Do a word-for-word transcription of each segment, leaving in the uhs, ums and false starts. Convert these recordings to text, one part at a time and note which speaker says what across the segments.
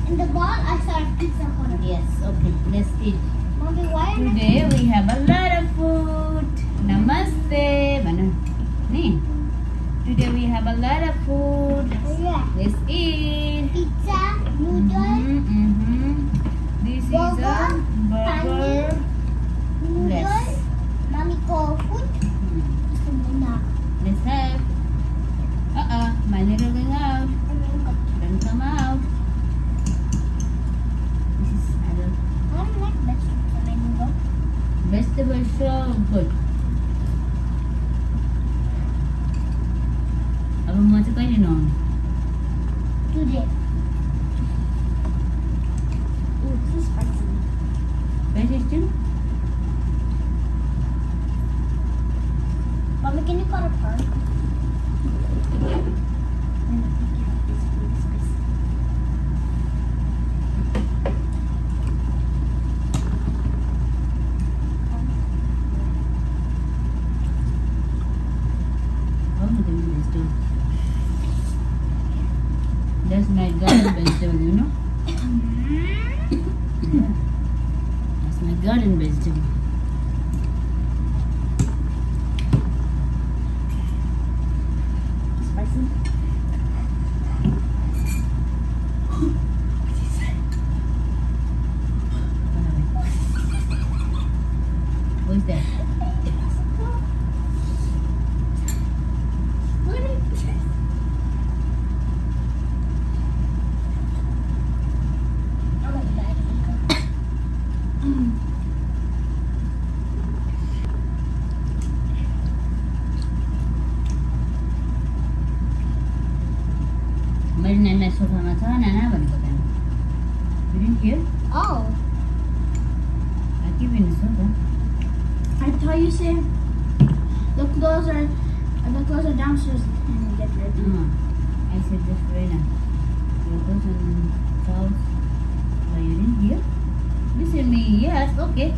Speaker 1: In the ball, I saw a pizza hut.
Speaker 2: Yes, okay, let's eat.
Speaker 1: Mommy, why am I?
Speaker 2: Today we have a lot of food. Namaste. Mana? Ni. Today we have a lot of food.
Speaker 1: Yeah.
Speaker 2: Let's eat.
Speaker 1: Pizza, noodles,
Speaker 2: Mm-hmm, mm-hmm. This
Speaker 1: burger,
Speaker 2: is a burger.
Speaker 1: noodles.
Speaker 2: Yes.
Speaker 1: Mommy call food.
Speaker 2: Mm.
Speaker 1: And then uh,
Speaker 2: Let's have. Uh-uh, my little going out.
Speaker 1: and then got.
Speaker 2: Don't come out. This is other
Speaker 1: I don't like vegetables and I don't go.
Speaker 2: vegetables so good. Apa mau cakap ni no?
Speaker 1: Today. Oh, this is spicy.
Speaker 2: Spicy still?
Speaker 1: Mommy, can you cut a part?
Speaker 2: Oh, look at this too. That's my garden vegetable, you know? Yeah. That's my garden vegetable.
Speaker 1: Spicy.
Speaker 2: What is that?
Speaker 1: What is this? I like that.
Speaker 2: मैले नाना सोफामा छ नाना भनेको त You didn't hear?
Speaker 1: Oh,
Speaker 2: I keep in the sofa.
Speaker 1: I thought you said the clothes are the clothes are downstairs and you get ready.
Speaker 2: Uh, I said just right now. Your clothes and towels. Oh, you didn't hear? Listen me, yes, okay.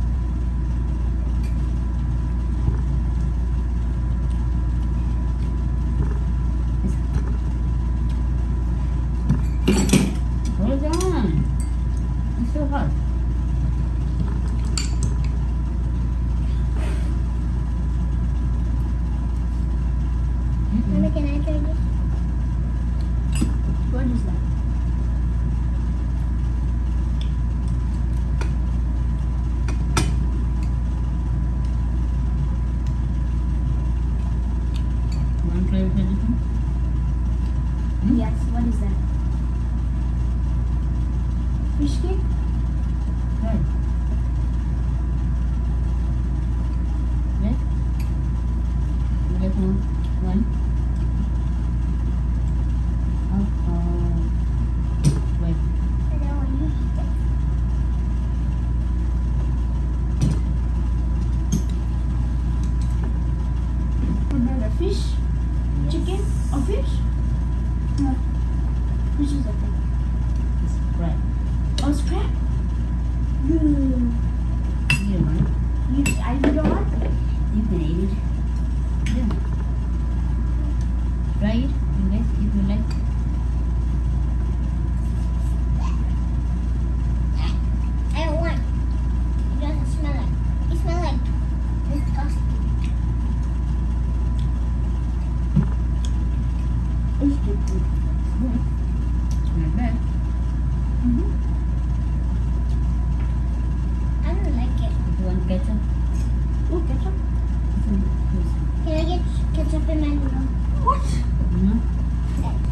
Speaker 2: Hold on. It's so hot.
Speaker 1: Mommy, can I try this? What is that?
Speaker 2: You want to try with anything? Hmm?
Speaker 1: Yes, what is that? Fish cake?
Speaker 2: Try. Right? You like one? One? Oh, oh. Wait.
Speaker 1: I don't want you to eat it. What about a fish? Chicken? Or fish? No. Fish is okay.
Speaker 2: It's right.
Speaker 1: Oh, it's crab? Mm.
Speaker 2: You want?
Speaker 1: You, I you don't want it?
Speaker 2: You can eat it. Yeah. Try it, you guys, if you like.
Speaker 1: I don't want. It doesn't smell like. It smells like disgusting. It's good.
Speaker 2: Good. It's not bad.
Speaker 1: Mm-hmm. I don't like it.
Speaker 2: If you want ketchup,
Speaker 1: Oh, ketchup.
Speaker 2: it's in this.
Speaker 1: Can I get ketchup in my noodle? What?
Speaker 2: You know?
Speaker 1: Okay.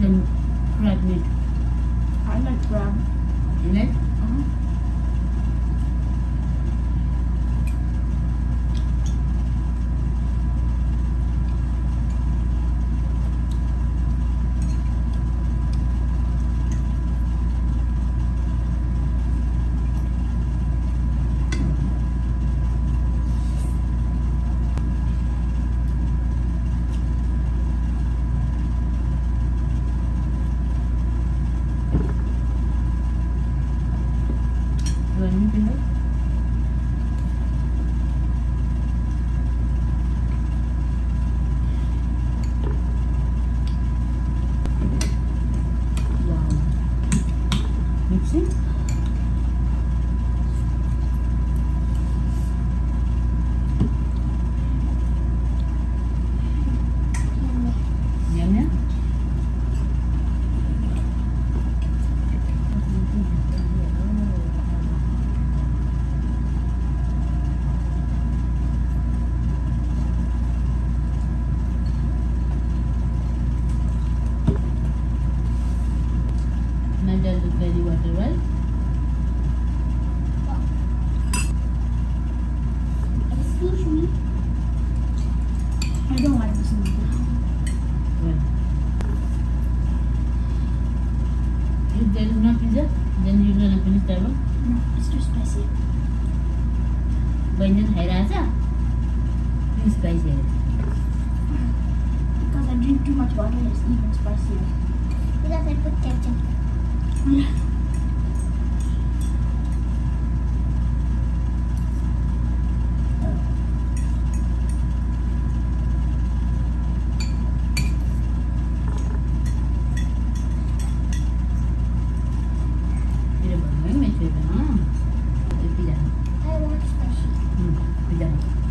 Speaker 2: and crab meat.
Speaker 1: I like crab.
Speaker 2: You like?
Speaker 1: Uh-huh.
Speaker 2: You want me to help? Wow. Mixing? Yum, yeah? Now does it very water well?
Speaker 1: Excuse me. I don't like this movie.
Speaker 2: Well. If there is no pizza, then you're gonna finish that one.
Speaker 1: No, it's too spicy.
Speaker 2: Banyan खाइरहेछ too spicy
Speaker 1: Because I drink too much water, it's even spicier.
Speaker 3: Because I put ketchup.
Speaker 1: Yeah.
Speaker 2: तेरो भन्नु है मेरो छोरी अँ pizza
Speaker 3: I want spicy.
Speaker 2: Pizza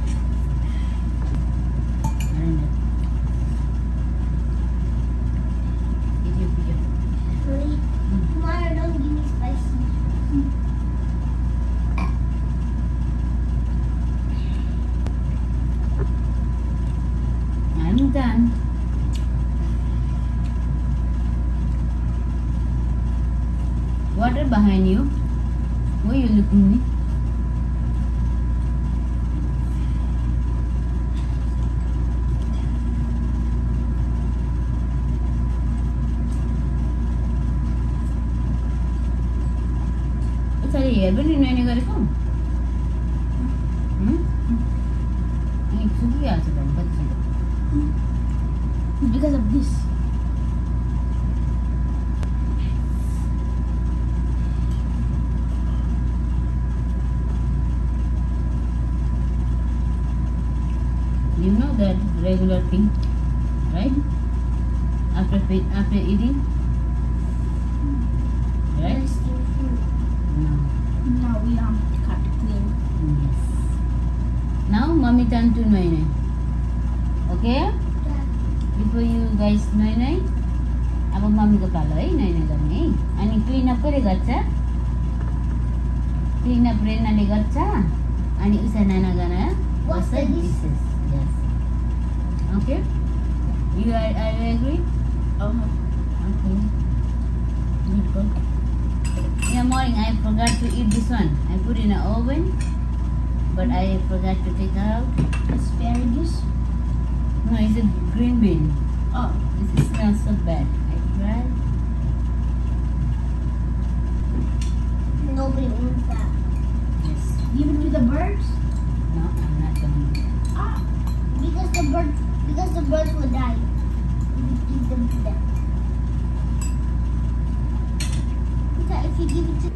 Speaker 2: Eat your pizza.
Speaker 3: Really? Tomorrow don't give me spicy.
Speaker 2: I'm done. Water behind you. Why are you looking at me? Sorry, here, but you know any got come? Hmm? You should be asked about but
Speaker 1: Because of this.
Speaker 2: you know that regular thing, right? After fe- after eating, right?
Speaker 3: Let's do food.
Speaker 2: No.
Speaker 1: Now we um cut clean.
Speaker 2: Yes. Now, mommy turn to Noi Noi. Okay?
Speaker 3: Yeah.
Speaker 2: Before you guys Noi Noi, अब मम्मीको पालो है Noi Noi गर्ने है. अनि clean up कसले गर्छ? Clean up रेनाले गर्छ. अनि उषा नाना गना
Speaker 3: Wash the
Speaker 2: dishes. Yes. Okay? You are, are you agree?
Speaker 1: Uh-huh.
Speaker 2: Okay. Good girl. In the morning, I forgot to eat this one. I put in the oven, but I forgot to take out.
Speaker 1: Asparagus.
Speaker 2: No, it's a green bean.
Speaker 1: Oh.
Speaker 2: This smells so bad. I tried.
Speaker 3: Nobody wants that.
Speaker 2: Yes.
Speaker 1: Give it to the birds.
Speaker 2: No, I'm not going to.
Speaker 1: Ah.
Speaker 3: Because the bird, because the birds will die. If you give them to them. Because if you give it to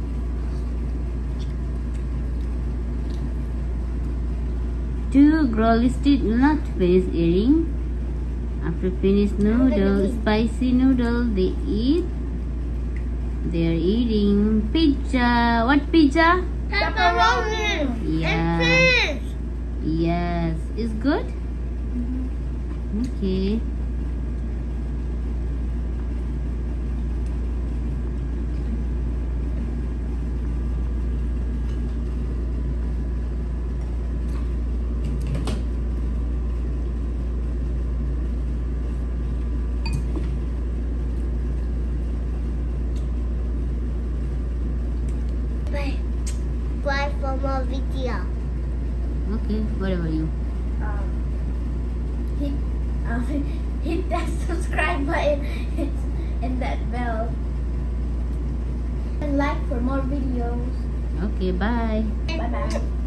Speaker 2: Two girls still not finish eating. After finish noodle, spicy noodle, they eat. They are eating pizza. What pizza?
Speaker 3: pepperoni
Speaker 2: Yeah.
Speaker 3: and fish.
Speaker 2: Yes. It's good? Okay.
Speaker 3: Subscribe for more video.
Speaker 2: Okay, whatever you.
Speaker 1: Um, hit, um, hit that subscribe button and that bell. And like for more videos.
Speaker 2: Okay, bye.
Speaker 1: Bye bye.